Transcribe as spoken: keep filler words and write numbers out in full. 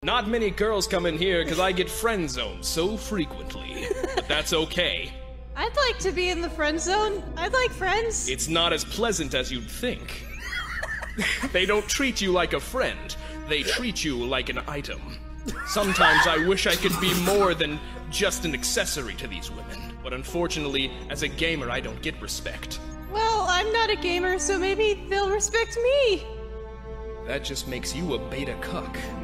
Not many girls come in here because I get friend zoned so frequently. But that's okay. I'd like to be in the friend zone. I'd like friends. It's not as pleasant as you'd think. They don't treat you like a friend. They treat you like an item. Sometimes I wish I could be more than just an accessory to these women. But unfortunately, as a gamer, I don't get respect. Well, I'm not a gamer, so maybe they'll respect me. That just makes you a beta cuck.